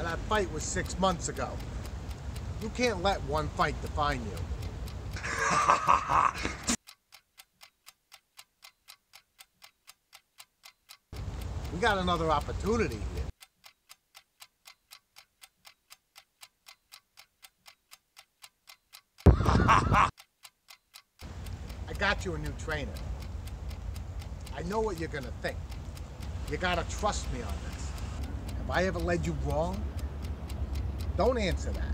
Now that fight was 6 months ago. You can't let one fight define you. We got another opportunity here. I got you a new trainer. I know what you're gonna think. You gotta trust me on this. Have I ever led you wrong? Don't answer that.